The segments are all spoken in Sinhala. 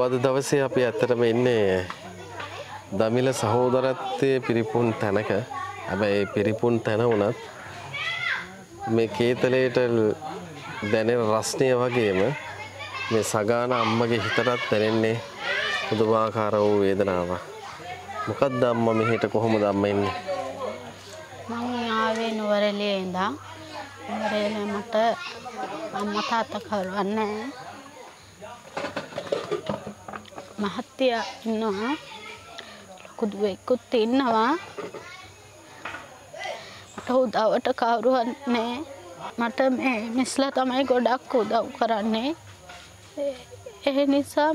අද දවසේ අපි ඇත්තටම ඉන්නේ දමිළ සහෝදරත්වයේ පිරිපුන් තැනක. හැබැයි පිරිපුන් තැන වුණත් මේ කේතලයට දැනෙන රස්නිය වගේම මේ සගාන අම්මගේ හිතටත් දැනෙන්නේ පුදුමාකාර වූ වේදනාවක්. මොකක්ද අම්මා මෙහෙට කොහොමද අම්මා එන්නේ? මම ආවේ නුවරඑළියේ ඉඳන්. නුවරඑළියේ මට අම්මා තාත්තා කවුරුන්නේ මහත්තය ඉන්නවා. ලොකු දුවෙකුත් ඉන්නවා. මට උදව්වට කවුරුවත් නැහැ. මට මේ මිස්ලා තමයි ගොඩක් උදව් කරන්නේ. ඒ නිසා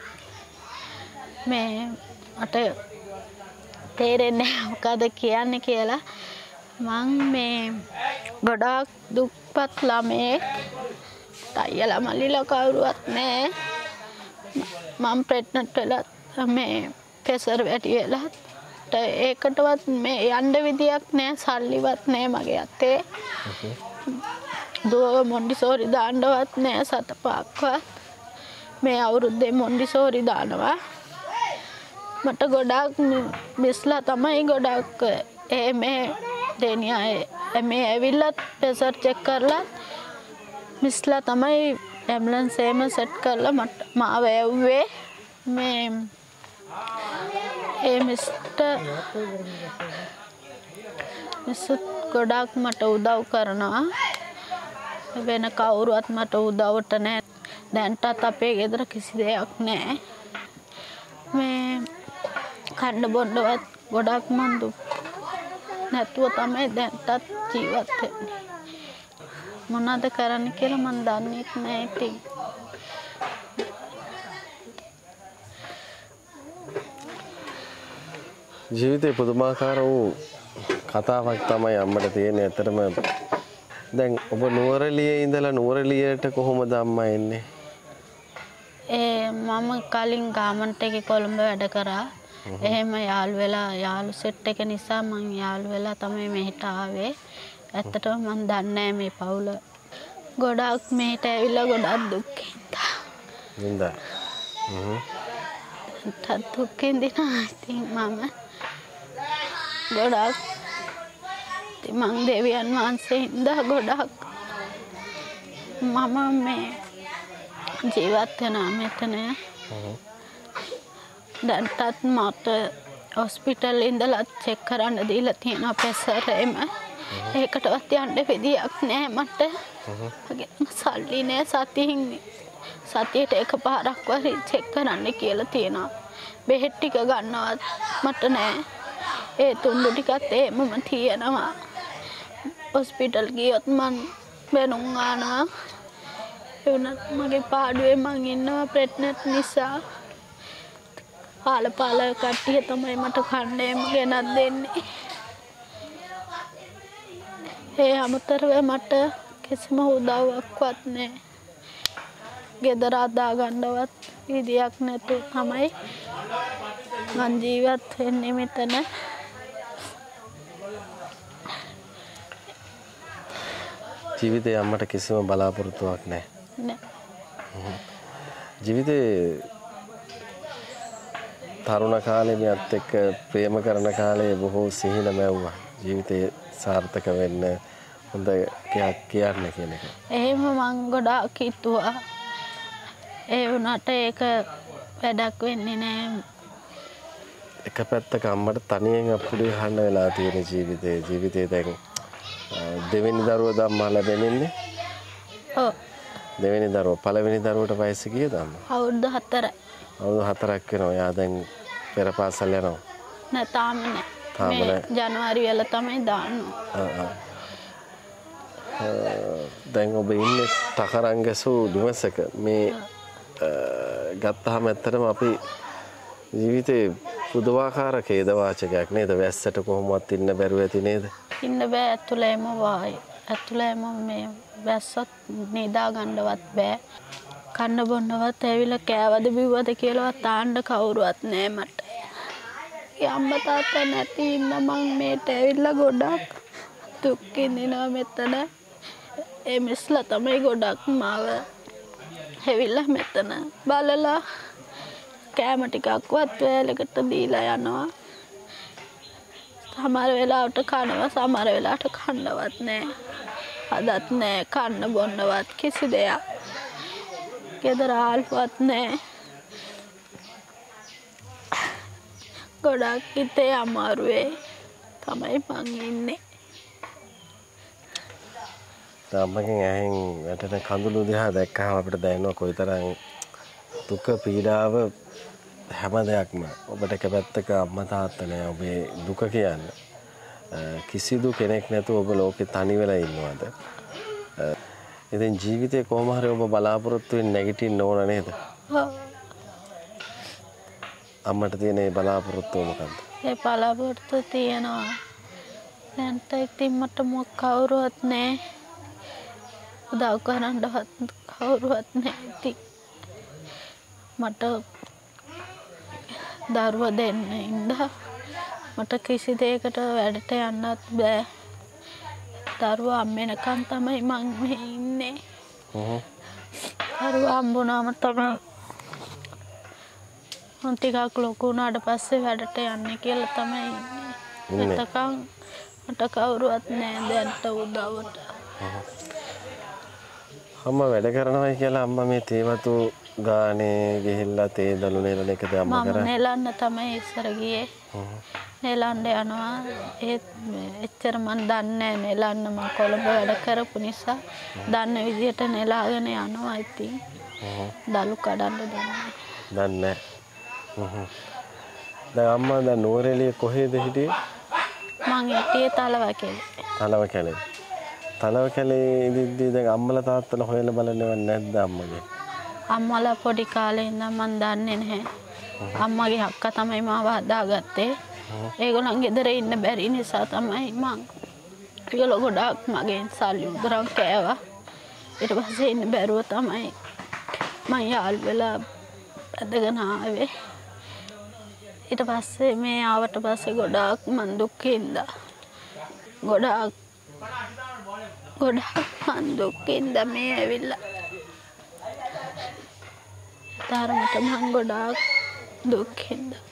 මේ මට තේරෙන්නේ මොකද කියන්නේ කියලා. මං මේ ගොඩක් දුක්පත් ළමයෙක්. අයියලා මල්ලිලා කවුරුවත් නැහැ. මම ප්‍රෙග්නන්ට් වෙලා මේ ප්‍රෙෂර් වැඩි වෙලා ඒකටවත් මේ යන්න විදියක් නැහැ. සල්ලිවත් නැහැ මගේ අතේ. දුව මොන්ඩිසෝරි දාන්නවත් නැහැ සත පහක්වත්. මේ අවුරුද්දේ මොන්ඩිසෝරි දානවා. මට ගොඩක් මිස්ලා තමයි ගොඩක් මේ දෙනියා මේ ඇවිල්ලා ප්‍රෙෂර් චෙක් කරලා මිස්ලා තමයි ඇම්බුලන්ස් එකම සෙට් කරලා මාව ඇව්වේ. මේ මිස්ටර් ගොඩක් මට උදව් කරනවා. වෙන කවුරුවත් මට උදව්වට නැහැ. දැන්ටත් අපේ ගෙදර කිසි දෙයක් නැහැ. මේ කන්න බොන්නවත් ගොඩක් මන් දුක් නැතුව තමයි දැන්ටත් ජීවත් වෙන්නේ. මොනවද කරන්න කියලා මන් දන්නේ නැහැ ඉතින්. ජීවිතේ පුදුමාකාර වූ කතාවක් තමයි අම්මට තියෙන්නේ. ඇත්තටම දැන් ඔබ නුවරඑළියේ ඉඳලා නුවරඑළියට කොහොමද අම්මා එන්නේ? මම කලින් ගාමන්ට් එකේ කොළඹ වැඩ කරා. එහෙම යාළු වෙලා යාළු සෙට් එක නිසා මං යාළු වෙලා තමයි මෙහෙට ආවේ. ඇත්තටම මං දන්නේ නැහැ මේ පවුල ගොඩක් මෙහෙට ඇවිල්ලා ගොඩක් දුක්ඛින්දා. නින්දා. දුක්ඛින්දිනා ඉතින් මම ගොඩක් මං දෙවියන් වහන්සේ ඉඳලා ගොඩක් මම මේ ජීවත් වෙනා මෙතන. දැන්ටත් මට හොස්පිටල් ඉඳලා චෙක් කරන්න දීලා තියෙනවා ප්‍රෙෂර් එම. ඒකටවත් යන්න විදියක් නැහැ මට. සල්ලි නැහැ. සතියට එකපාරක් වරි චෙක් කරන්න කියලා තියෙනවා. බෙහෙත් ටික ගන්නවත් මට නැහැ. ඒ තුන්දු ටිකත් එහෙමම තියෙනවා. හොස්පිටල් ගියොත් මං බැනුම් ආනවා. ඒ වුණත් මගේ පාඩුවේ මං ඉන්නවා ප්‍රෙග්නන්ට් නිසා. පාල කට්ටිය තමයි මට කණ්ඩේම ගෙනත් දෙන්නේ. ඒ අමතරව මට කිසිම උදව්වක්වත් නැහැ. ගෙදර අදා ගන්නවත් විදියක් නැතුව තමයි මං ජීවත් වෙන්නේ මෙතන. ජීවිතේ අම්මට කිසිම බලාපොරොත්තුවක් නැහැ. නැහැ. ජීවිතේ තරුණ කාලේ මෙයත් එක්ක ප්‍රේම කරන කාලේ බොහෝ සිහින මැව්වා. ජීවිතේ සාර්ථක වෙන්න හොඳ කයක් කියන්න කියන එක. එහෙම මං ගොඩාක් හිතුවා. ඒ වුණාට ඒක වැඩක් වෙන්නේ නැහැ. එක පැත්තක අම්මට තනියෙන් අපුඩේ අහන්න වෙලා තියෙන ජීවිතේ දැන් දෙවෙනි දරුවා දම්මා ලැබෙන්නේ. ඔව්. දෙවෙනි දරුවා පළවෙනි දරුවට වයස කීයද අම්මා? අවුරුදු 4යි. අවුරුදු 4ක් වෙනවා. යා දැන් පෙර පාසල් යනවා. නෑ තාම නෑ. මේ ජනවාරි වල තමයි දාන්නේ. දැන් ඔබ ඉන්නේ තකරංගසු නිවසක. මේ ගත්තාම ඇත්තටම අපි ජීවිතේ පුදුමාකාර ඛේදවාචකයක් නේද? වැස්සට කොහොමවත් ඉන්න බැරුව ඇති නේද? ඉන්න බෑ ඇතුළේම වායි. ඇතුළේම මේ වැස්සත් නිදා ගන්නවත් බෑ. කන්න බොන්නවත් ඇවිල්ලා කෑවද බිව්වද කියලාවත් තාන්න කවුරුවත් නෑ මට. අම්මා තාත්තා නැති ඉන්න මං මේට ඇවිල්ලා ගොඩක් දුක් විඳිනවා මෙතන. ඒ මිස්ලා තමයි ගොඩක් මාව ඇවිල්ලා මෙතන බලලා කෑම ටිකක්වත් වේලකට දීලා යනවා. සමහර වෙලාවට කනවා සමහර වෙලාවට කන්නවත් නැහැ. අදත් නැහැ කන්න බොන්නවත් කිසි දෙයක්. ගෙදර ආල්පත් නැහැ. ගොඩක් හිතේ අමාරුවේ තමයි මං ඉන්නේ. අම්මගෙන් ඇහෙන් වැටෙන කඳුළු දිහා දැක්කහම අපිට දැනෙනවා කොයිතරම් දුක පීඩාව හැම දෙයක්ම ඔබට එක පැත්තක අම්මා තාත්තා නෑ ඔබේ දුක කියන්නේ කිසිදු කෙනෙක් නැතුව ඔබ ලෝකේ තනි වෙලා ඉන්නවද? ඉතින් ජීවිතේ කොහොම හරි ඔබ බලාපොරොත්තු වෙන්නේ නැගිටින්න ඕන නේද? අම්මට තියෙන ඒ බලාපොරොත්තුව මොකක්ද? ඒ බලාපොරොත්තුව තියෙනවා. දැන්ට ඉතින් මට මොකක් කවුරුවත් නෑ. උදව් කරන්නවත් කවුරුවත් නෑ. ඉතින් මට දරුවා දෙන්න ඉඳලා මට කිසි දෙයකට වැඩට යන්නත් බෑ. දරුවා අම්මෙනකන් තමයි මං මේ ඉන්නේ. දරුවා හම්බුනාම තමයි මං ටිකක් ලොකු වුණාට පස්සේ වැඩට යන්නේ කියලා තමයි ඉන්නේ. එතකන් මට කවුරුවත් නෑ දැන්ට උදව්වට. අම්මා වැඩ කරනවායි කියලා අම්මා මේ තේවතු ගානේ ගිහිල්ලා තේ දළු නෙලන එකද අම්මා කරන්නේ? මම නෙලන්න තමයි ඉස්සර ගියේ. නෙලන්න යනවා. ඒත් එච්චර මන් දන්නේ නෑ නෙලන්න මම කොළඹ වැඩ කරපු නිසා දන්න විදියට නෙලාගෙන යනවා ඉතින්. දළු කඩන්න දන්නේ. දැන් අම්මා දැන් නුවරඑළිය කොහෙද හිටියේ? මං හිටියේ තලවකැලේ. තලවකැලේ. තලවකැලේ ඉඳිද්දී දැන් අම්මලා තාත්තලා හොයලා බලන්නේවත් නැද්ද අම්මගේ? අම්මලා පොඩි කාලේ ඉඳන් මන් දන්නේ නැහැ. අම්මගේ අක්කා තමයි මාව හදාගත්තේ. ඒගොල්ලන් ගෙදර ඉන්න බැරි නිසා තමයි මං ඒගොල්ලෝ ගොඩාක් මගෙන් සල්ලි උදරන් කෑවා. ඊට පස්සේ ඉන්න බැරුව තමයි මං යාළු වෙලා ඇදගෙන ආවේ. ඊට පස්සේ මේ ආවට පස්සේ ගොඩාක් මං දුක් විඳා. ගොඩාක් මං දුක් විඳා මේ ඇවිල්ලා. තරමට මං ගොඩාක් දුක් විඳා.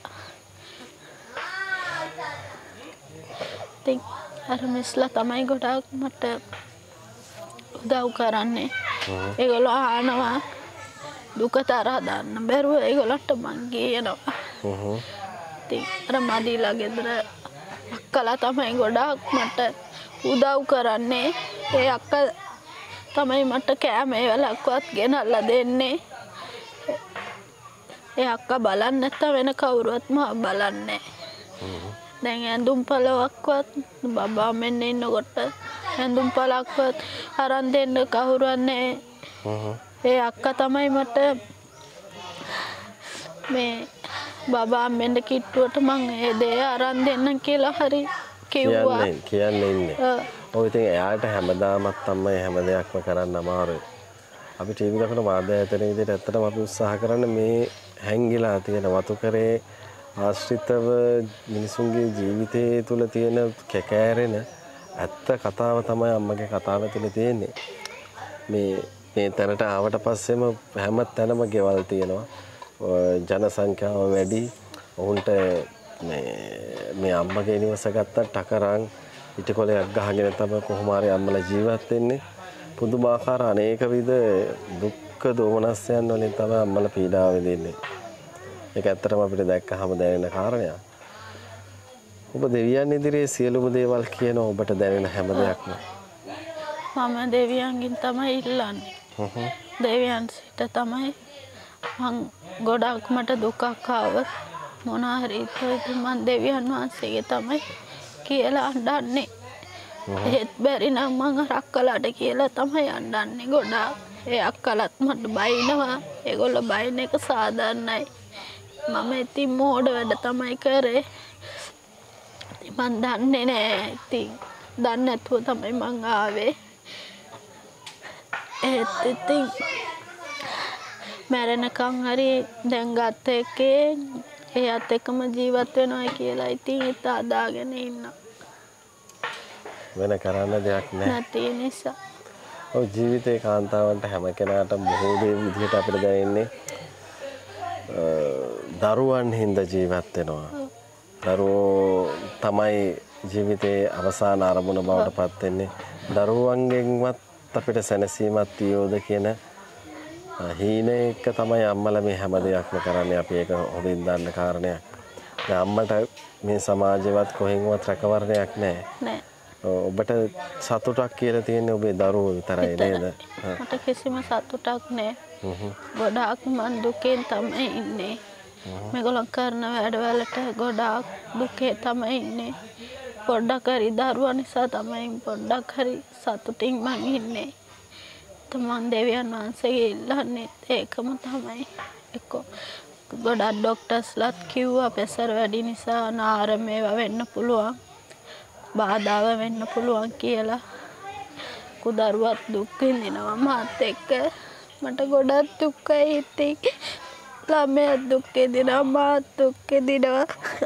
ඉතින් අර මිස්ලා තමයි ගොඩාක් මට උදව් කරන්නේ. ඒගොල්ලෝ අහනවා දුක තරහ දාන්න බැරුව ඒගොල්ලන්ට මං කියනවා. ඉතින් අර මදීලා ගෙදර අක්කලා තමයි ගොඩාක් මට උදව් කරන්නේ. ඒ අක්කා තමයි මට කෑම වේලක්වත් ගෙනල්ලා දෙන්නේ. ඒ අක්කා බලන්නේ නැත්නම් වෙන කවුරුවත් මම බලන්නේ. දැන් ඇඳුම් පළවක්වත් බබා මෙන්න ඉන්නකොට ඇඳුම් පළක්වත් අරන් දෙන්න කවුරුවත් නැහැ. ඒ අක්කා තමයි මට මේ බබා මෙන්න කිට්ටුවට මං ඒ දේ අරන් දෙන්න කියලා හරි කිව්වා. කියන්නේ ඉන්නේ. ඔව් ඉතින් එයාට හැමදාමත් අම්මයි හැම දෙයක්ම කරන්න අමාරුයි. අපි ටීවී දකින වාදය ඇතන විදිහට ඇත්තටම අපි උත්සාහ කරන්නේ මේ හැංගිලා තියෙන වතු කරේ ආශ්‍රිතව මිනිසුන්ගේ ජීවිතයේ තුල තියෙන කැකෑරෙන ඇත්ත කතාව තමයි අම්මගේ කතාව තුල තියෙන්නේ. මේ තැනට ආවට පස්සෙම හැම තැනම ගෙවල් තියෙනවා. ජන සංඛ්‍යාව වැඩි. ඔවුන්ට මේ අම්මගේ නිවස ගත්තා ටකරන් ඉටිකොලයක් ගහගෙන තමයි කොහොම හරි අම්මලා ජීවත් වෙන්නේ. පුදුමාකාර අනේක විද දුක්ඛ දෝමනස්යන් වලින් තමයි අම්මලා පීඩාව විඳින්නේ. ඒක ඇත්තටම අපිට දැක්කහම දැනෙන කාරණයක්. ඔබ දෙවියන් ඉදිරියේ සියලුම දේවල් කියන ඔබට දැනෙන හැම දෙයක්ම මම දෙවියන්ගෙන් තමයි ඉල්ලන්නේ. දෙවියන් සිට තමයි මං ගොඩක් මට දුකක් ආවොත් මොනවා හරි ඉතින් මං දෙවියන් වහන්සේගේ තමයි කියලා අඬන්නේ. ඒත් බැරි නම් මං අක්කලාට කියලා තමයි අඬන්නේ ගොඩාක්. ඒ අක්කලත් මට බයිනවා. ඒගොල්ලෝ බයින එක සාධාරණයි. මම ඉතින් මෝඩ වැඩ තමයි කරේ. ඉතින් මං දන්නේ නෑ. ඉතින් දන්නේ නැතුව තමයි මං ආවේ. ඒත් ඉතින් මැරෙනකන් හරි දැන් ගත්ත එකේ එයාත් එක්කම ජීවත් වෙනවා කියලා ඉතින් හිත හදාගෙන ඉන්නවා. වෙන කරන්න දෙයක් නැහැ. නැති නිසා. ඔව් ජීවිතේ කාන්තාවන්ට හැම කෙනාටම බොහෝ දේ විදිහට අපිට දැනෙන්නේ දරුවන් හින්දා ජීවත් වෙනවා. දරුවෝ තමයි ජීවිතයේ අවසාන අරමුණ බවට පත් වෙන්නේ. දරුවන්ගෙන්වත් අපිට සැනසීමක් තියෝද කියන හීනයක තමයි අම්මලා මේ හැම දෙයක්ම කරන්නේ. අපි ඒක හොඳින් දන්න කාරණයක්. දැන් අම්මට මේ සමාජෙවත් කොහෙන්වත් රැකවරණයක් නැහැ. නෑ. ඔබට සතුටක් කියලා තියෙන්නේ ඔබේ දරුවෝ විතරයි නේද? මට කිසිම සතුටක් නෑ. ගොඩාක් මං දුකෙන් තමයි ඉන්නේ. මේගොල්ලෝ කරන වැඩවලට ගොඩාක් දුකේ තමයි ඉන්නේ. පොඩ්ඩක් හරි දරුවා නිසා තමයි පොඩ්ඩක් හරි සතුටින් මං ඉන්නේ. තමන් දෙවියන් වහන්සේගේ ඉල්ලන්නේ ඒකම තමයි. එක්ක ගොඩක් ડોක්ටර්ස්ලාත් කිව්වා ප්‍රෙෂර් වැඩි නිසා නාර මේවා වෙන්න පුළුවන්. බාධාව වෙන්න පුළුවන් කියලා. කුදරුවත් දුක් විඳිනවා මාත් එක්ක. මට ගොඩක් දුකයි හිතේ. ළමයා දුක් විඳිනවා මාත් දුක් විඳිනවා.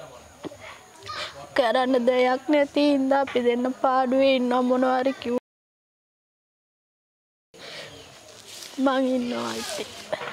කරන්න දෙයක් නැති හින්දා අපි දෙන්න පාඩුවේ ඉන්න මොනවා හරි කිව්වා. මං ඉන්නවා ඉතින්.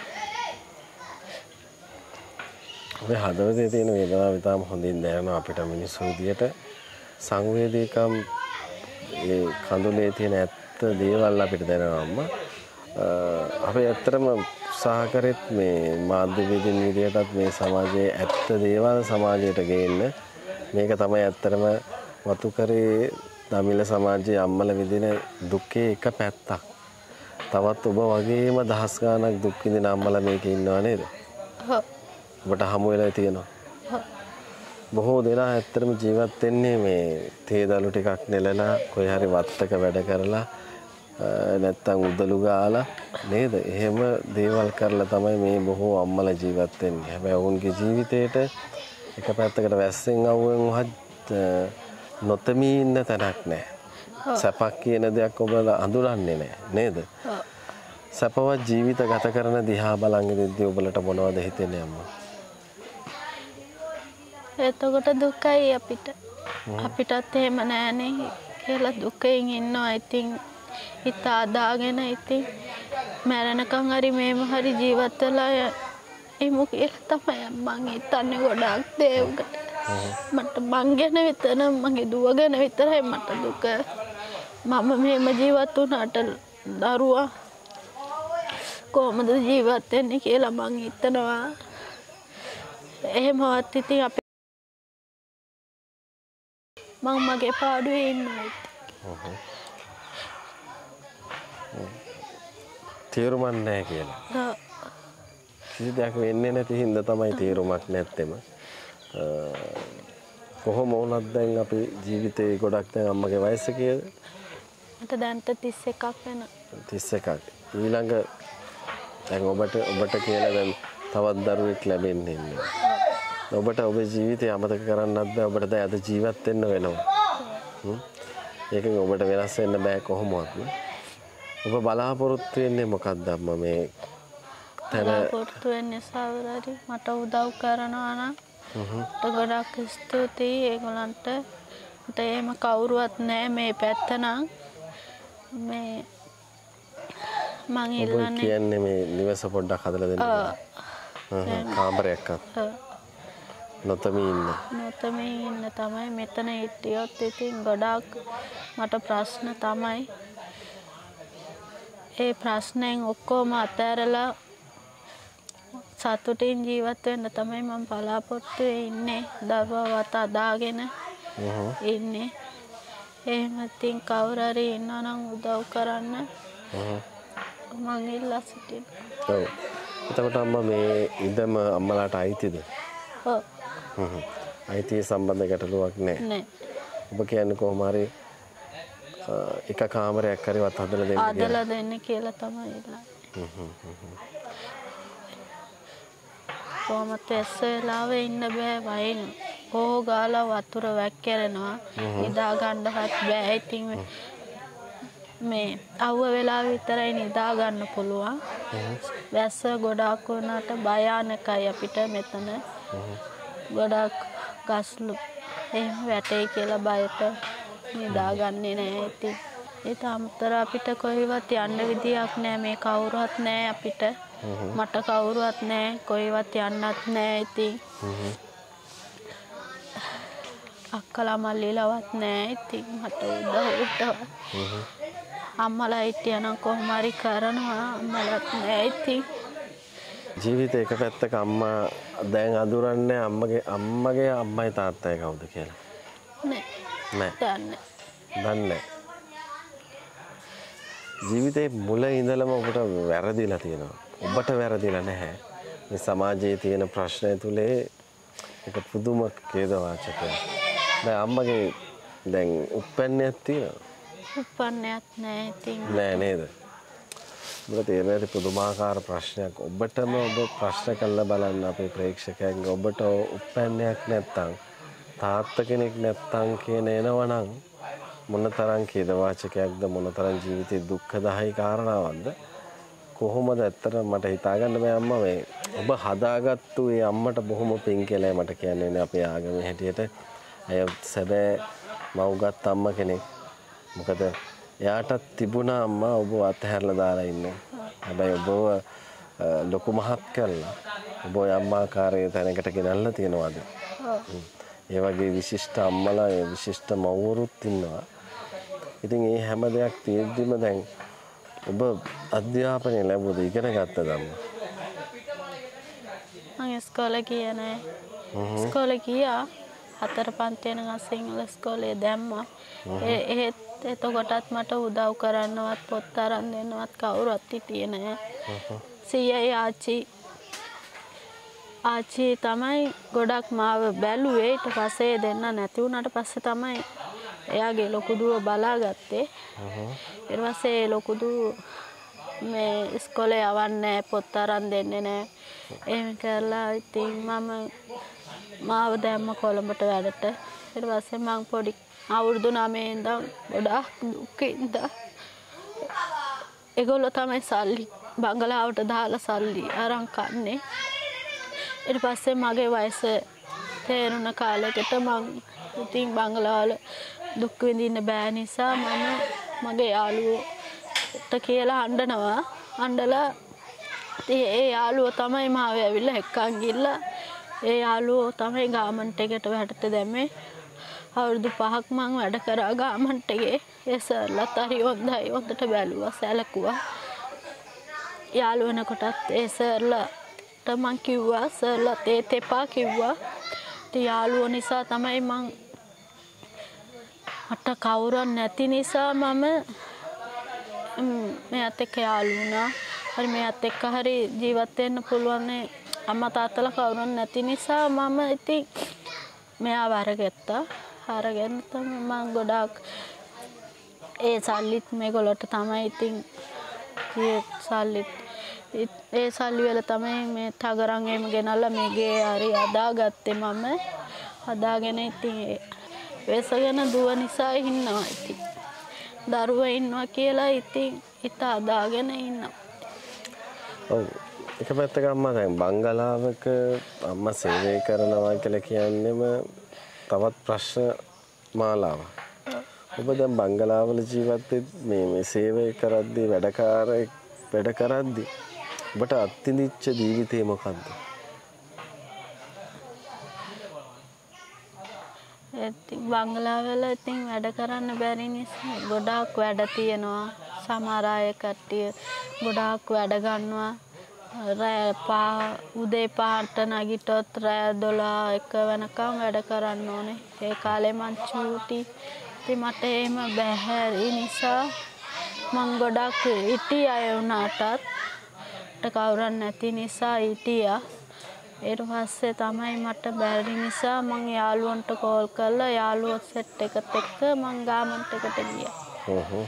ඔබේ හදවතේ තියෙන වේදනාව ඉතාම හොඳින් දැනෙනවා අපිට මිනිස්සු විදියට. සංවේදීකම් ඒ කඳුලේ තියෙන ඇත්ත දේවල් අපිට දැනෙනවා අම්මා. අපි ඇත්තටම උත්සාහ කරෙත් මේ මාධ්‍යවේදීන් විදියටත් මේ සමාජයේ ඇත්ත දේවල් සමාජයට ගේන්න. මේක තමයි ඇත්තටම වතු කරේ දමිළ සමාජයේ අම්මලා විඳින දුකේ එක පැත්තක්. තවත් ඔබ වගේම දහස් ගාණක් දුක් විඳින අම්මලා මේකේ ඉන්නවා නේද? ඔව්. ඔබට හමු වෙලා තියෙනවා. බොහෝ දෙනා ඇත්තටම ජීවත් වෙන්නේ මේ තේදලු ටිකක් නෙලලා කොයි හරි වත්තක වැඩ කරලා නැත්තම් උදළු ගාලා නේද? එහෙම දේවල් කරලා තමයි මේ බොහෝ අම්මලා ජීවත් වෙන්නේ. හැබැයි ඔවුන්ගේ ජීවිතේට එක පැත්තකට වැස්සෙන් අවුවෙන් වහත් නොතමී ඉන්න තැනක් නැහැ. සැපක් කියන දෙයක් ඔබලා අඳුරන්නේ නැහැ නේද? සැපවත් ජීවිත ගත කරන දිහා බලන් ඉඳිද්දී ඔබලට මොනවද හිතෙන්නේ අම්මා? එතකොට දුකයි අපිට. අපිටත් එහෙම නෑනේ කියලා දුකෙන් ඉන්නවා. ඉතින් හිත අදාගෙන ඉතින් මැරෙනකන් හරි මේම හරි ජීවත් වෙලා ඉමු කියලා තමයි මං හිතන්නේ ගොඩාක් දේවකට. මට මං ගැන විතර මගේ දුව ගැන විතරයි මට දුක. මම මෙහෙම ජීවත් වුණාට දරුවා කොහොමද ජීවත් වෙන්නේ කියලා මං හිතනවා. එහෙමවත් ඉතින් අපි මම මගේ පාඩුවේ ඉන්නවා. තේරුමක් නැහැ කියලා. කිසි දෙයක් වෙන්නේ නැති හින්දා තමයි තේරුමක් නැත්තෙම. කොහොම වුණත් දැන් අපි ජීවිතේ ගොඩක් දැන් අම්මගේ වයස කීයද? මට දැන් 31ක් වෙන. 31ක්. ඊළඟ දැන් ඔබට කියලා දැන් තවත් දරුවෙක් ලැබෙන්නේ නැහැ. ඔබට ඔබේ ජීවිතය අමතක කරන්නත් බෑ. ඔබට දැන් අද ජීවත් වෙන්න වෙනවා. ඒකෙන් ඔබට වෙනස් වෙන්න බෑ කොහොමවත්. ඔබ බලාපොරොත්තු වෙන්නේ මොකක්ද අම්මා මේ තන බලාපොරොත්තු වෙන්නේ සාවරාරි මට උදව් කරනවා නම් ගොඩක් ස්තුතියි ඒගොල්ලන්ට. මට එහෙම කවුරුවත් නැහැ මේ පැත්ත නම්. මේ මං ඉල්ලන්නේ කියන්නේ මේ නිවස පොඩ්ඩක් හදලා දෙන්න. කාමරයක් නොතමී ඉන්න තමයි මෙතන හිටියොත් ඉතින් ගොඩාක් මට ප්‍රශ්න තමයි. ඒ ප්‍රශ්නෙන් ඔක්කොම අතහැරලා සතුටින් ජීවත් වෙන්න තමයි මම බලාපොරොත්තු ඉන්නේ. දරුවවත් අදාගෙන ඉන්නේ. එහෙම ඉතින් කවුරු හරි ඉන්නවා නම් උදව් කරන්න මං ඉල්ලා සිටිනවා. ඔව්. එතකොට අම්මා මේ ඉදම අම්මලාට අයිතිද? ඔව්. අයිතිය සම්බන්ධ ගැටලුවක් නැහැ. නෑ. ඔබ කියන්නේ කොහොම හරි එක කාමරයක් හරිවත් හදලා දෙන්න කියලා. හදලා දෙන්න කියලා තමයි ඉල්ලන්නේ. කොහොමද ඇස්ස වෙලාවේ ඉන්න බෑ වයින්. ඕ ගාලා වතුර වැක්කිරෙනවා. නිදා ගන්නවත් බෑ. ඉතින් මේ අවුව වෙලාව විතරයි නිදා ගන්න පුළුවන්. වැස්ස ගොඩාක් වුණාට භයානකයි අපිට මෙතන. ගොඩක් ගස්ලු එහෙම වැටේ කියලා බයට නිදාගන්නේ නැහැ. ඉතින් ඒත් අමතර අපිට කොහෙවත් යන්න විදියක් නැහැ. මේ කවුරුවත් නැහැ අපිට. මට කවුරුවත් නැහැ. කොයිවත් යන්නත් නැහැ. ඉතින් අක්කලා මල්ලිලවත් නැහැ. ඉතින් මට උදව් අම්මලා හිටියනම් කොහොම හරි කරනවා. අම්මලාත් නැහැ. ඉතින් ජීවිතේ එක පැත්තක අම්මා දැන් අඳුරන්නේ අම්මගේ අම්මයි තාත්තයි කවුද කියලා. නෑ. දන්නේ. ජීවිතේ මුල ඉඳලම ඔබට වැරදිලා තියෙනවා. ඔබට වැරදිලා නැහැ. මේ සමාජයේ තියෙන ප්‍රශ්න තුලේ එක පුදුම ඛේදවාචකයක්. දැන් අම්මගේ දැන් උප්පැන්නයක් තියෙනවා. උප්පන්නයක් නෑ. ඉතින් නෑ නේද? ඔබට තේරෙන්නේ පුදුමාකාර ප්‍රශ්නයක්. ඔබටම ඔබ ප්‍රශ්න කරලා බලන්න අපේ ප්‍රේක්ෂකයන්ගේ ඔබට උප්පැන්නයක් නැත්තම් තාත්තා කෙනෙක් නැත්තම් කියන එනවනම් මොනතරම් ඛේදවාචකයක්ද මොනතරම් ජීවිතේ දුක්ඛදායී කාරණාවක්ද කොහොමද ඇත්තට මට හිතාගන්න බෑ අම්මා මේ ඔබ හදාගත්තු ඒ අම්මට බොහොම පිං කියලා මට කියන්නේ අපේ ආගමේ හැටියට අය සැබෑ මව්ගත් අම්මා කෙනෙක් මොකද එයාටත් තිබුණා අම්මා ඔබ අතහැරලා දාලා ඉන්නේ හැබැයි ඔබව ලොකු මහත් කළා ඔබ අම්මාකාරයේ තැනකට ගෙනල්ලා තියනවාද ඒ වගේ විශිෂ්ට අම්මලා ඒ විශිෂ්ට මව්වරුත් ඉන්නවා ඉතින් මේ හැම දෙයක් තියෙද්දිම දැන් ඔබ අධ්‍යාපනය ලැබුවද ඉගෙන ගත්තද අම්මා? මම ඉස්කෝලේ ගියේ නෑ. ඉස්කෝලේ ගියා 4 පන්ති වෙනකන් සිංහල ඉස්කෝලේ දැම්මා. ඒත් එතකොටත් මට උදව් කරන්නවත් පොත් අරන් දෙන්නවත් කවුරුත් හිටියේ නෑ. සීයේ ආච්චි තමයි ගොඩක් මාව බැලුවේ. ඊට පස්සේ දෙන්න නැති වුණාට පස්සේ තමයි එයාගේ ලොකු දුව බලාගත්තේ. ඊට පස්සේ ලොකු දුව මේ ඉස්කෝලේ යවන්නේ පොත් අරන් දෙන්නේ නැහැ. එහෙම කරලා ඉතින් මම මාව දැම්ම කොළඹට වැඩට. ඊට පස්සේ මම පොඩි අවුරුදු 9 ඉඳන් ගොඩාක් දුකින්ද ඒගොල්ලෝ තමයි සල්ලි බංගලාවට දාලා සල්ලි අරන් කන්නේ. ඊට පස්සේ මගේ වයස තේරුණ කාලෙකට මම ඉතින් බංගලාවල දුක් විඳින්න බෑ නිසා මම මගේ යාළුවෝට කියලා අඬනවා. අඬලා ඒ යාළුවෝ තමයි මාව ඇවිල්ලා එක්කන් ගිහලා ඒ යාළුවෝ තමයි ගාමන්ට් එකට වැඩට දැම්මේ. අවුරුදු 5ක් මම වැඩ කරා ගාමන්ට් එකේ. ඒ සර්ලත් හරි හොඳයි හොඳට බැලුවා සැලකුවා. යාළුව වෙනකොටත් ඒ සර්ලට මං කිව්වා සර්ලත් ඒත් එපා කිව්වා. ඉතින් යාළුවෝ නිසා තමයි මට කවුරුන් නැති නිසා මම මෙයාත් එක්ක යාළු වුණා. හරි මෙයාත් එක්ක හරි ජීවත් වෙන්න පුළුවන් අම්මා තාත්තලා කවුරුන් නැති නිසා මම ඉතින් මෙයාව අරගත්තා. අරගෙන තමයි මම ගොඩාක් ඒ සල්ලිත් මේගොල්ලොට තමයි ඉතින් ඒ සල්ලි වල තමයි මේ තගරන් එහෙම ගෙනල්ලා මේ ගේ හරි හදාගත්තේ මම. හදාගෙන ඉතින් වෙසගෙන දුව නිසා ඉන්නවා ඉතින්. දරුවා ඉන්නවා කියලා ඉතින් හිත හදාගෙන ඉන්නවා. ඔව්. එක පැත්තක අම්මා දැන් බංගලාවක අම්මා සේවය කරනවා කියලා කියන්නේම තවත් ප්‍රශ්න මාලාවක්. ඔබ දැන් බංගලාවල ජීවත් මේ සේවය කරද්දී වැඩ කරද්දී ඔබට අත්විඳිච්ච ජීවිතේ මොකද්ද? ඉතින් බංගලාවල ඉතින් වැඩ කරන්න බැරි නිසා ගොඩාක් වැඩ තියෙනවා. සමහර අය කට්ටිය ගොඩාක් වැඩ ගන්නවා. උදේ 5ට නැගිට්ටොත් රෑ 12 වෙනකම් වැඩ කරන්න ඕනේ. ඒ කාලේ මං චූටි. ඉතින් මට එහෙම බැහැ නිසා මං ගොඩක් ඉටි අය වුණාටත් කවුරුන් නැති නිසා හිටියා. ඊට පස්සේ තමයි මට බැරි නිසා මං යාළුවන්ට කෝල් කරලා යාළුවෝ සෙට් එකත් එක්ක මං ගාමන්ට් එකට ගියා.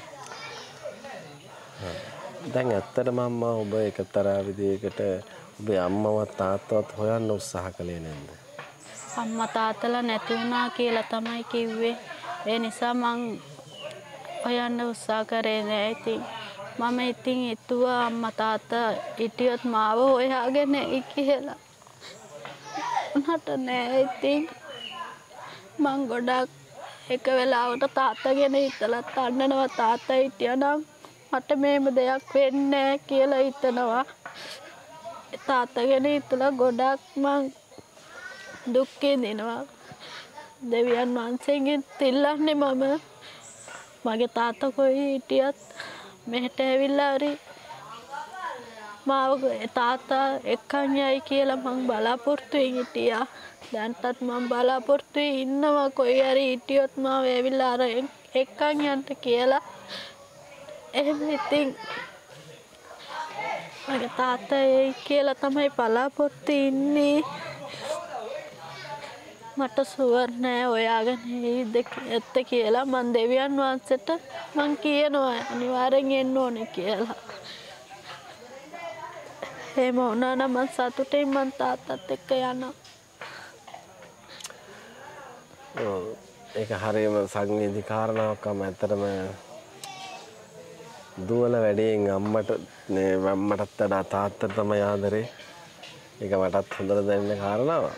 දැන් ඇත්තටම අම්මා ඔබ එකතරා විදිහකට ඔබේ අම්මවත් තාත්තවත් හොයන්න උත්සාහ කළේ නැද්ද? අම්මා තාත්තලා නැති වුණා කියලා තමයි කිව්වේ. ඒ නිසා මං හොයන්න උත්සාහ කරේ නෑ. ඉතින් මම ඉතින් හිතුවා අම්මා තාත්තා හිටියොත් මාව හොයාගෙන එයි කියලා. උනට නෑ. ඉතින් මං ගොඩක් එක වෙලාවට තාත්තා ගැන හිතලා අඬනවා. තාත්තා හිටියනම් මට මේම දෙයක් වෙන්නේ නැහැ කියලා හිතනවා. තාත්තා ගැන හිතලා ගොඩක් මං දුක් විඳිනවා. දෙවියන් වහන්සේගෙන් ඉල්ලන්නේ මම මගේ තාත්තා කොයි හිටියත් මෙහෙට ඇවිල්ලා හරි මාව තාත්තා එක්කන් යයි කියලා මං බලාපොරොත්තුෙන් හිටියා. දැන්ටත් මං බලාපොරොත්තුෙන් ඉන්නවා කොයි හරි හිටියොත් මාව ඇවිල්ලා අර එක්කන් යන්න කියලා. එහෙම ඉතින් මගේ තාත්තා එයි කියලා තමයි බලාපොරොත්තු ඉන්නේ. මට සුවර් නෑ ඔයාගෙන ඇත්ත කියලා මං දෙවියන් වහන්සේට මං කියනවා අනිවාර්යෙන් එන්න ඕනේ කියලා. එහෙම වුණා නම් මං සතුටින් මං තාත්තත් එක්ක යනවා. ඒක හරියම සංවේදී කාරණාවක්. ඇත්තටම දුවල වැඩේෙන් අම්මටත් වඩා තාත්තට තමයි ආදරේ. ඒක මටත් හොඳට දැනෙන කාරණාවක්.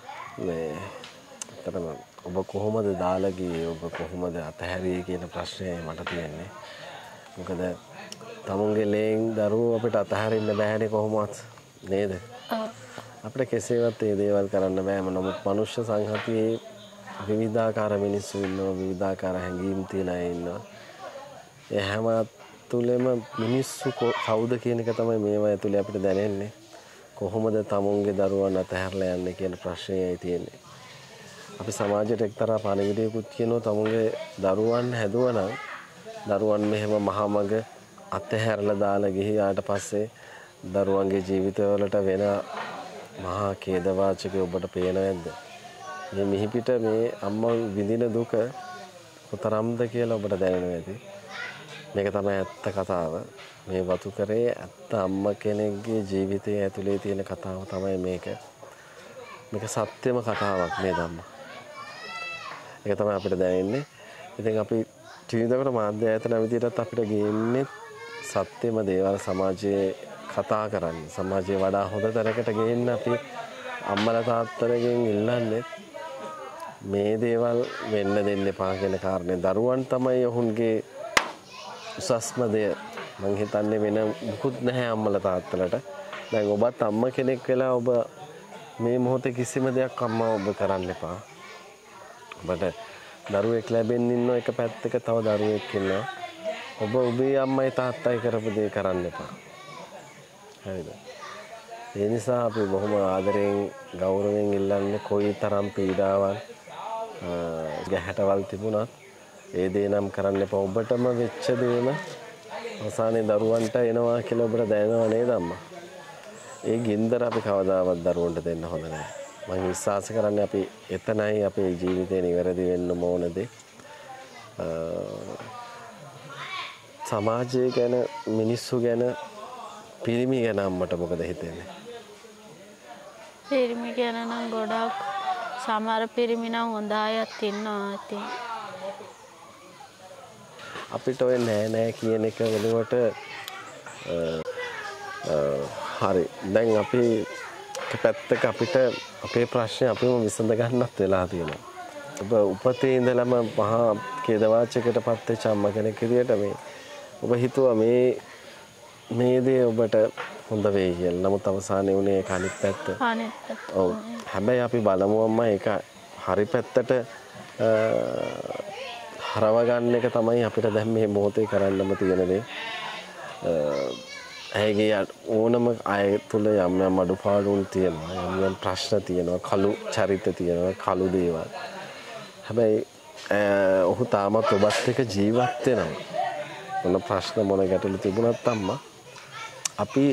ඇත්තටම ඔබ කොහොමද දාලා ගියේ, ඔබ කොහොමද අතහැරියේ කියන ප්‍රශ්නේ මට තියෙන්නේ. මොකද තමුන්ගේ ලේන් දරුවෝ අපිට අතහරින්න බෑනේ කොහොමවත් නේද? අපිට කෙසේවත් මේ දේවල් කරන්න බෑම. නමුත් මනුෂ්‍ය සංහතියේ විවිධාකාර මිනිස්සු ඉන්නවා, විවිධාකාර හැඟීම් තියෙන අය ඉන්නවා. ඒ හැම තුලෙම මිනිස්සු කවුද කියන එක තමයි මේවා ඇතුලේ අපිට දැනෙන්නේ. කොහොමද තමුන්ගේ දරුවන් අතහැරලා යන්නේ කියන ප්‍රශ්නයයි තියෙන්නේ. අපි සමාජයට එක්තරා පණිවිඩයකුත් කියනවා තමුන්ගේ දරුවන් හැදුවනම් දරුවන් මෙහෙම මහමග අතහැරලා දාලා ගිහියාට පස්සේ දරුවන්ගේ ජීවිතවලට වෙන මහා ඛේදවාචක ඔබට පේනවද? මේ මිහිපිට මේ අම්මා විඳින දුක කොතරම්ද කියලා ඔබට දැනෙනවා ඇති. මේක තමයි ඇත්ත කතාව. මේ වතුකරේ ඇත්ත අම්මා කෙනෙක්ගේ ජීවිතය ඇතුලේ තියෙන කතාව තමයි මේක. මේක සත්‍යම කතාවක් නේද අම්මා? ඒක තමයි අපිට දැනෙන්නේ. ඉතින් අපි ජීවිතවල මාධ්‍ය ආයතන විදිහටත් අපිට ගේන්නේ සත්‍යම දේවල් සමාජයේ කතා කරන්නේ. සමාජයේ වඩා හොඳ තැනකට ගේන්න අපි අම්මලා තාත්තලාගෙන් ඉල්ලන්නේ මේ දේවල් වෙන්න දෙන්න එපා කියන කාරණේ. දරුවන් තමයි ඔවුන්ගේ උසස්ම දෙය. මං හිතන්නේ වෙන මුකුත් නැහැ අම්මලා තාත්තලාට. දැන් ඔබත් අම්මා කෙනෙක් වෙලා ඔබ මේ මොහොතේ කිසිම දෙයක් අම්මා ඔබ කරන්න එපා. ඔබට දරුවෙක් ලැබෙන්න ඉන්න එක පැත්තක තව දරුවෙක් ඉන්නවා. ඔබ ඔබේ අම්මයි තාත්තයි කරපු දේ කරන්න එපා. හරිද? ඒ නිසා අපි බොහොම ආදරෙන් ගෞරවයෙන් ඉල්ලන්නේ කොයිතරම් පීඩාවන් ගැහැටවල් තිබුණත් ඒ දේ නම් කරන්න එපා. ඔබටම වෙච්ච දේම අවසානයේ දරුවන්ට එනවා කියලා ඔබට දැනෙනව නේද අම්මා? ඒ ගින්දර අපි කවදාවත් දරුවන්ට දෙන්න හොඳ නැහැ. මම විශ්වාස කරන්නේ අපි එතනයි අපේ ජීවිතේ නිවැරදි වෙන්න ඕනද? සමාජය ගැන, මිනිස්සු ගැන, පිරිමි ගැන අම්මට මොකද හිතෙන්නේ? පිරිමි ගැන නම් ගොඩක් සමහර පිරිමි නම් හොඳ අයත් ඉන්නවා ඉතින්. අපිට ඔය නෑ කියන එක වෙනුවට හරි දැන් අපි පැත්තක අපිට අපේ ප්‍රශ්නේ අපිම විසඳ ගන්නත් වෙලා තියෙනවා. ඔබ උපතේ ඉඳලම මහා ඛේදවාචකයට පත් වෙච්ච අම්මා කෙනෙක් විදියට ඔබ හිතුවා මේ දේ ඔබට හොඳ වෙයි කියලා. නමුත් අවසානයේ උනේ ඒක අනිත් පැත්ත. ඔව්. හැබැයි අපි බලමු අම්මා ඒක හරි පැත්තට හරව ගන්න එක තමයි අපිට දැන් මේ මොහොතේ කරන්නම තියෙන දේ. ඇයිගේ ඕනම අය තුල යම් අඩුපාඩුන් තියෙනවා, යම් ප්‍රශ්න තියෙනවා, කළු චරිත තියෙනවා, කළු දේවල්. හැබැයි ඔහු තාමත් ඔබත් එක්ක ජීවත් වෙනවා. මොන ප්‍රශ්න මොන ගැටලු තිබුණත් අම්මා අපි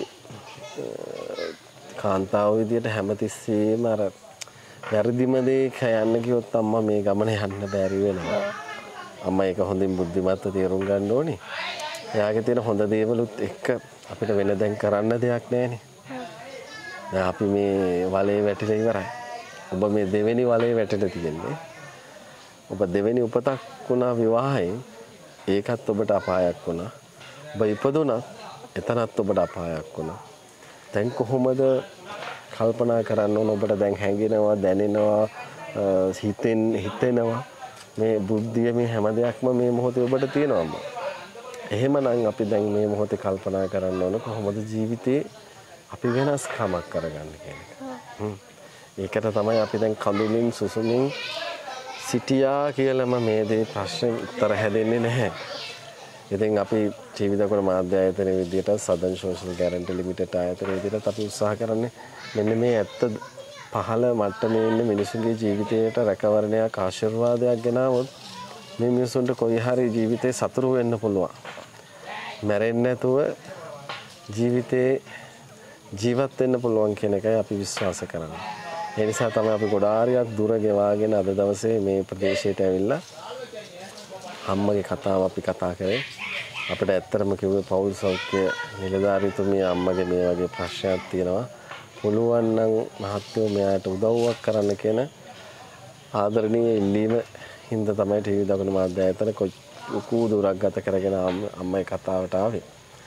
කාන්තාව විදියට හැමතිස්සෙම අර වැරදිම දේ යන්න ගියොත් අම්මා මේ ගමන යන්න බැරි වෙනවා. අම්මා ඒක හොඳින් බුද්ධිමත්ව තේරුම් ගන්න ඕනේ. එයාගේ තියෙන හොඳ දේවලුත් එක්ක අපිට වෙන දැන් කරන්න දෙයක් නැහැනේ. දැන් අපි මේ වලේ වැටිලා ඉවරයි. ඔබ මේ දෙවෙනි වලේ වැටිලා තියෙන්නේ. ඔබ දෙවෙනි උපතක් වුණා විවාහයෙන්. ඒකත් ඔබට අපායක් වුණා. ඔබ ඉපදුණා එතනත් ඔබට අපායක් වුණා. දැන් කොහොමද කල්පනා කරන්න ඕන? ඔබට දැන් හැඟෙනවා, දැනෙනවා, හිතෙනවා මේ බුද්ධිය මේ හැම දෙයක්ම මේ මොහොතේ ඔබට තියෙනවා. එහෙමනම් අපි දැන් මේ මොහොතේ කල්පනා කරන්න ඕන කොහොමද ජීවිතේ අපි වෙනස්කමක් කරගන්න කියන එක. ඒකට තමයි අපි දැන් කඳුලින් සුසුමින් සිටියා කියලාම මේ දේ ප්‍රශ්න උත්තර හැදෙන්නේ නැහැ. ඉතින් අපි ජීවිතකෝණ මාධ්‍ය ආයතන විදියට සදන් සෝෂල් ගැරන්ටි ලිමිටඩ් ආයතන විදියට අපි උත්සාහ කරන්නේ මෙන්න මේ ඇත්ත පහළ මට්ටමේ ඉන්න මිනිසුන්ගේ ජීවිතයට රැකවරණයක් ආශිර්වාදයක් ගෙනාවොත් මේ මිනිසුන්ට කොයි හරි ජීවිතේ සතුරු වෙන්න පුළුවන්. මැරෙන්නේ නැතුව ජීවිතේ ජීවත් වෙන්න පුළුවන් කියන එකයි අපි විශ්වාස කරන්නේ. ඒ නිසා තමයි අපි ගොඩාරියක් දුර ගෙවාගෙන අද දවසේ මේ ප්‍රදේශයට ඇවිල්ලා අම්මගේ කතාව අපි කතා කරේ. අපිට ඇත්තටම කිව්වේ පෞල් සෞඛ්‍ය නිලධාරීතුමිය අම්මගේ මේ වගේ ප්‍රශ්නයක් තියෙනවා. පුළුවන් නම් මහත්මයෝ මෙයාට උදව්වක් කරන්න කියන ආදරණීය ඉල්ලීම හින්දා තමයි ටීවී දකුණු මාධ්‍ය ආයතන කුකු දුරක් ගත කරගෙන අම්මගේ කතාවට ආවේ.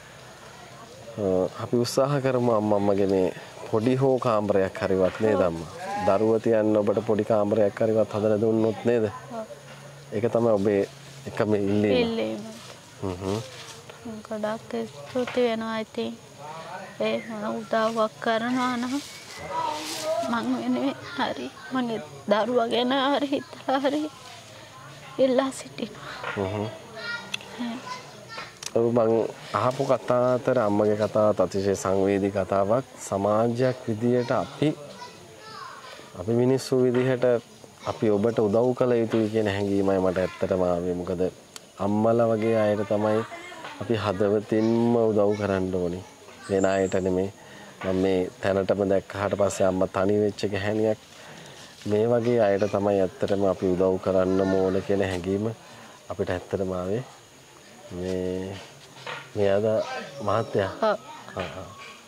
අපි උත්සාහ කරමු අම්මගේ මේ පොඩි හෝ කාමරයක් හරිවත් නේද අම්මා? දරුවා තියන්න ඔබට පොඩි කාමරයක් හරිවත් හදලා දුන්නොත් නේද? ඒක තමයි ඔබේ එකම ඉල්ලීම. ගොඩක් ස්තුති වෙනවා ඉතින්. ඒ උදව්වක් කරනවා නම් මං වෙනුවෙන් හරි මගේ දරුවා ගැන හරි හිතලා හරි ඉල්ලා සිටිනවා. මං අහපු කතා අතර අම්මගේ කතාවත් අතිශය සංවේදී කතාවක්. සමාජයක් විදියට අපි මිනිස්සු විදිහට අපි ඔබට උදව් කළ යුතුයි කියන හැඟීමයි මට ඇත්තටම ආවේ. මොකද අම්මලා වගේ අයට තමයි අපි හදවතින්ම උදව් කරන්න ඕනේ. වෙන අයට නෙමෙයි. මම මේ තැනටම දැක්කහට පස්සේ අම්මා තනි වෙච්ච ගැහණියක් මේ වගේ අයට තමයි ඇත්තටම අපි උදව් කරන්න ඕන කියන හැඟීම අපිට ඇත්තටම ආවේ. මේ අද මහත්තයා